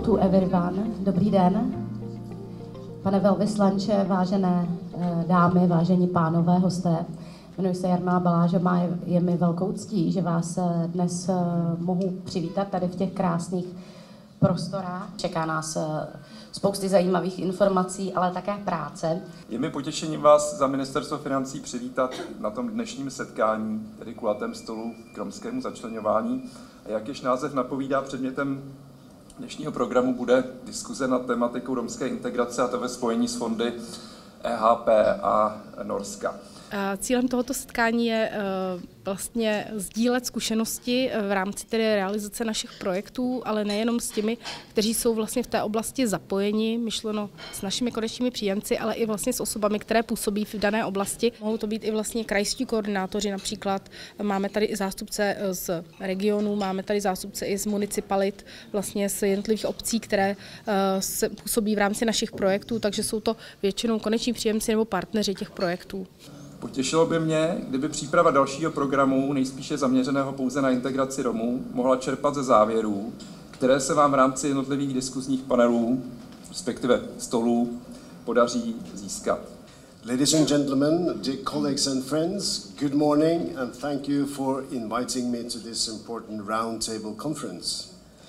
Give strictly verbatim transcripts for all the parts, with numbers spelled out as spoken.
to everyone. Dobrý den. Pane velvyslanče, vážené dámy, vážení pánové, hosté. Jmenuji se Jarmila Balážová, je mi velkou ctí, že vás dnes mohu přivítat tady v těch krásných prostorách. Čeká nás spousty zajímavých informací, ale také práce. Je mi potěšením vás za Ministerstvo financí přivítat na tom dnešním setkání, tedy kulatém stolu k romskému začleňování. A jak již název napovídá, předmětem dnešního programu bude diskuze nad tematikou romské integrace, a to ve spojení s fondy E H P a Norska. Cílem tohoto setkání je vlastně sdílet zkušenosti v rámci tedy realizace našich projektů, ale nejenom s těmi, kteří jsou vlastně v té oblasti zapojeni, myšleno s našimi konečnými příjemci, ale i vlastně s osobami, které působí v dané oblasti. Mohou to být i vlastně krajští koordinátoři například. Máme tady i zástupce z regionů, máme tady zástupce i z municipalit, vlastně z jednotlivých obcí, které se působí v rámci našich projektů, takže jsou to většinou koneční příjemci nebo partneři těch projektů. Potěšilo by mě, kdyby příprava dalšího programu, nejspíše zaměřeného pouze na integraci Romů, mohla čerpat ze závěrů, které se vám v rámci jednotlivých diskuzních panelů, respektive stolů, podaří získat. Ladies and gentlemen, dear colleagues and friends, good morning and thank you for inviting me to this important roundtable conference.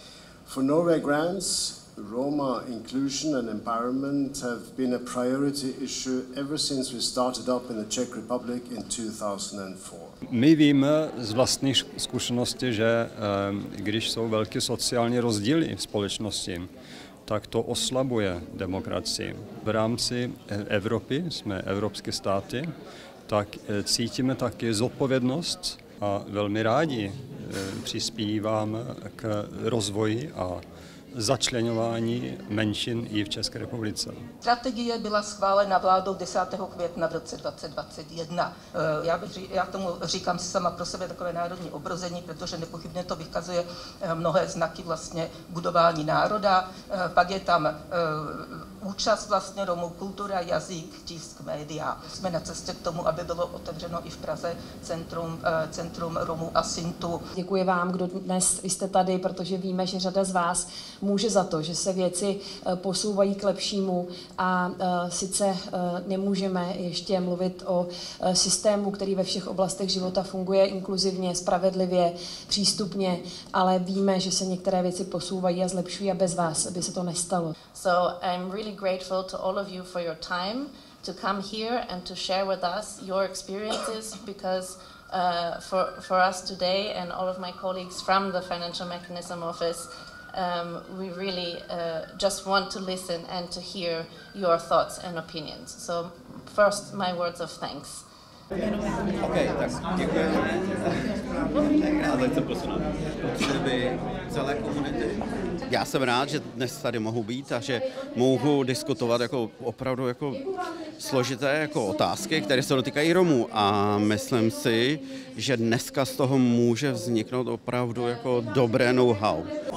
For Norway Grants, Roma inclusion and empowerment have been a priority issue ever since we started up in the Czech Republic in two thousand four. My víme z vlastních zkušeností, že když jsou velké sociální rozdíly v společnosti, tak to oslabuje demokracii. V rámci Evropy, jsme evropské státy, tak cítíme taky zodpovědnost a velmi rádi přispíváme k rozvoji a začleňování menšin i v České republice. Strategie byla schválena vládou desátého května v roce dva tisíce dvacet jedna. Já, bych, já tomu říkám sama pro sebe takové národní obrození, protože nepochybně to vykazuje mnohé znaky vlastně budování národa. Pak je tam účast vlastně Romů, kultura, jazyk, tisk, média. Jsme na cestě k tomu, aby bylo otevřeno i v Praze centrum, centrum Romů a Sintu. Děkuji vám, kdo dnes jste tady, protože víme, že řada z vás může za to, že se věci posouvají k lepšímu a sice nemůžeme ještě mluvit o systému, který ve všech oblastech života funguje inkluzivně, spravedlivě, přístupně, ale víme, že se některé věci posouvají a zlepšují a bez vás by se to nestalo. So I'm really grateful to all of you for your time to come here and to share with us your experiences, because uh, for, for us today and all of my colleagues from the Financial Mechanism Office, Um, we really uh, just want to listen and to hear your thoughts and opinions. So first, my words of thanks. OK, tak děkujeme. A teď se posunout. Potřeby celé komunity. Já jsem rád, že dnes tady mohu být a že mohu diskutovat jako opravdu jako složité jako otázky, které se dotýkají Romů. A myslím si, že dneska z toho může vzniknout opravdu jako dobré know-how.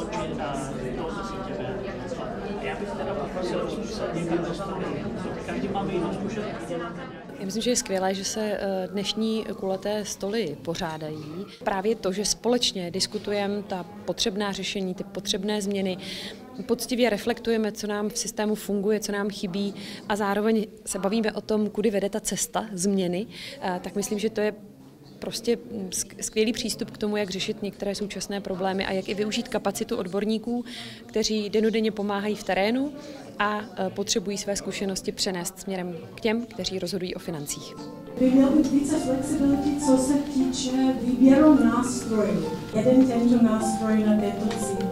Já myslím, že je skvělé, že se dnešní kulaté stoly pořádají. Právě to, že společně diskutujeme ta potřebná řešení, ty potřebné změny, poctivě reflektujeme, co nám v systému funguje, co nám chybí a zároveň se bavíme o tom, kudy vede ta cesta změny, tak myslím, že to je prostě skvělý přístup k tomu, jak řešit některé současné problémy a jak i využít kapacitu odborníků, kteří dennodenně pomáhají v terénu a potřebují své zkušenosti přenést směrem k těm, kteří rozhodují o financích. By měl být více flexibility, co se týče výběru nástrojů. Jeden tento nástroj na této cíl